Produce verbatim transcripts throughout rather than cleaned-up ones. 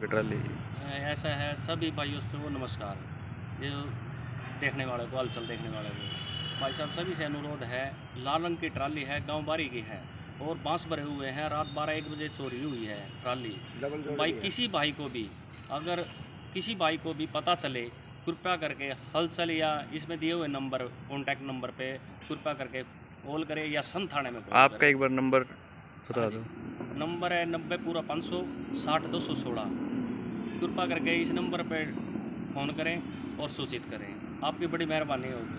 आपकी ट्राली? ऐसा है, सभी भाइयों को नमस्कार, जो देखने वाले को, हलचल देखने वाले को, भाई साहब सभी से अनुरोध है, लाल रंग की ट्राली है, गांव बारी की है और बांस भरे हुए हैं। रात बारह एक बजे चोरी हुई है ट्राली। भाई किसी भाई को भी, अगर किसी भाई को भी पता चले, कृपया करके हलचल या इसमें दिए हुए नंबर, कॉन्टैक्ट नंबर पे कृपया करके कॉल करें या सन थाने में कॉल आपका एक बार नंबर बता दो। नंबर है नब्बे पूरा पाँच सौ साठ दो सौ सोलह। कृपया करके इस नंबर पर फ़ोन करें और सूचित करें, आपकी बड़ी मेहरबानी होगी।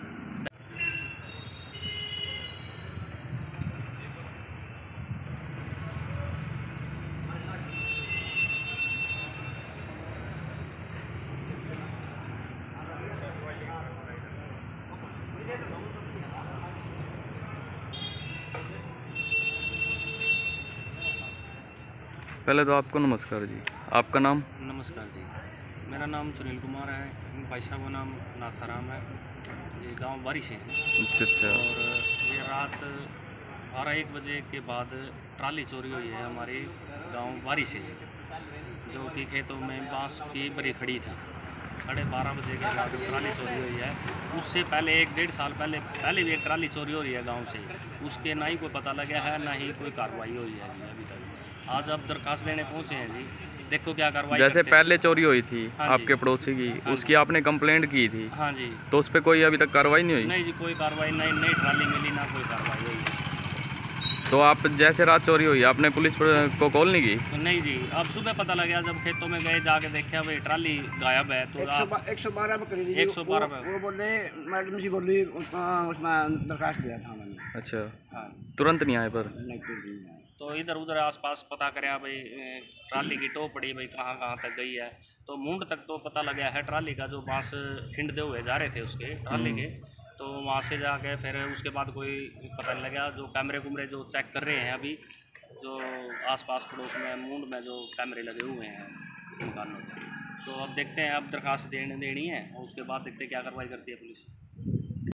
पहले तो आपको नमस्कार जी, आपका नाम? नमस्कार जी, मेरा नाम सुनील कुमार है, भाई साहब का नाम नाथाराम है, ये गांव बारी से है। अच्छा अच्छा। और ये रात बारह एक बजे के बाद ट्राली चोरी हुई है हमारे गांव बारी से, जो कि खेतों में बांस की बरी खड़ी थी। साढ़े बारह बजे के बाद ट्राली चोरी हुई है। उससे पहले एक डेढ़ साल पहले पहले भी एक ट्राली चोरी हो रही है गांव से, उसके ना ही कोई पता लगा है, ना ही कोई कार्रवाई हुई है जी अभी तक। आज अब दरखास्त देने पहुंचे हैं जी, देखो क्या कार्रवाई। जैसे पहले चोरी हुई थी हाँ आपके पड़ोसी की, हाँ उसकी आपने कंप्लेंट की थी? हाँ जी। तो उस पर कोई अभी तक कार्रवाई नहीं हुई? नहीं जी, कोई कार्रवाई नहीं, नई ट्राली मिली, ना कोई कार्रवाई हुई। तो आप जैसे रात चोरी हुई आपने पुलिस को कॉल नहीं की? नहीं जी, अब सुबह पता लगा, जब खेतों में गए जाके देखा भाई ट्राली गायब है। तो आप एक सौ बारह पे करी थी, एक सौ बारह पे वो बोले मैडम जी बोली, उसमें दरखास्त दिया था मैंने। अच्छा, हाँ, तुरंत नहीं आए पर? नहीं तुरंत नहीं आया। तो इधर उधर आसपास पता करा भाई, ट्राली की टो पड़ी भाई, कहाँ कहाँ तक गई है। तो मुंड तक तो पता लगा है ट्राली का, जो बांस खिंडते हुए जा रहे थे उसके ट्राली के। तो वहाँ से जाके फिर उसके बाद कोई पता नहीं लगा। जो कैमरे कुमरे जो चेक कर रहे हैं अभी, जो आसपास पड़ोस में मुंड में जो कैमरे लगे हुए हैं मकानों के, तो अब देखते हैं, अब दरखास्त देने देनी है और उसके बाद देखते हैं क्या कार्रवाई करती है पुलिस।